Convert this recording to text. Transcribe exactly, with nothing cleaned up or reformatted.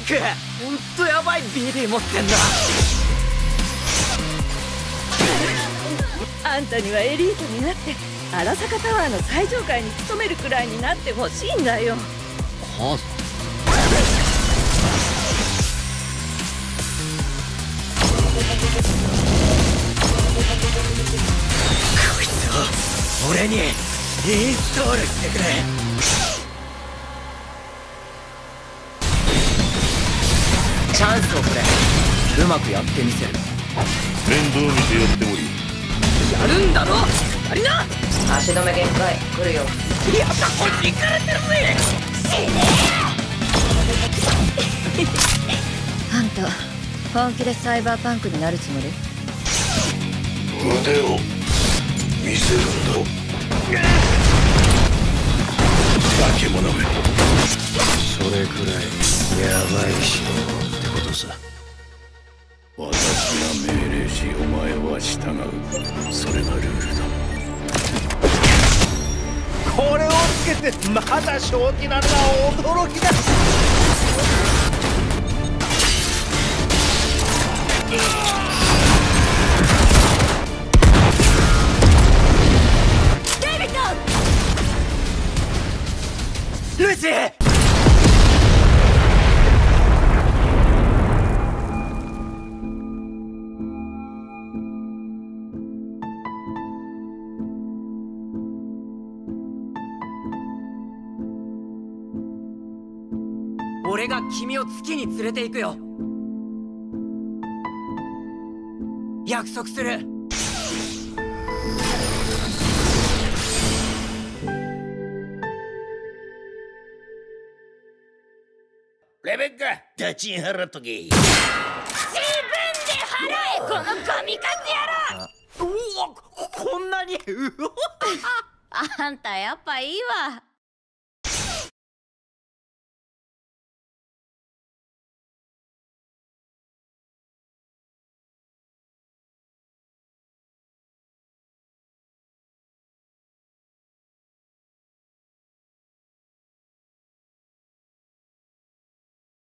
ク、ほんとヤバい ビーディー 持ってんだ。 あんたにはエリートになって荒坂タワーの最上階に勤めるくらいになってほしいんだよ。 母さん。こいつを俺にインストールしてくれ。チャンスをくれ。うまくやってみせる。 面倒見てやっており。 やるんだろ二人な。 足止め限界来るよ。 やった、こっち行かれてるぜ。 あんた本気でサイバーパンクになるつもり？ 腕を見せるんだ。化け物め。それくらいヤバい人ってことさ。私が命令しお前は従う。それがルールだ。 これをつけてまだ正気なのは驚きだ。 デイビッド！ ルーシー！俺が君を月に連れて行くよ。約束する。 レベッカ、立ちん払っとけ。 自分で払え、この神風野郎！ うわ、こんなに。うわあんたやっぱいいわ。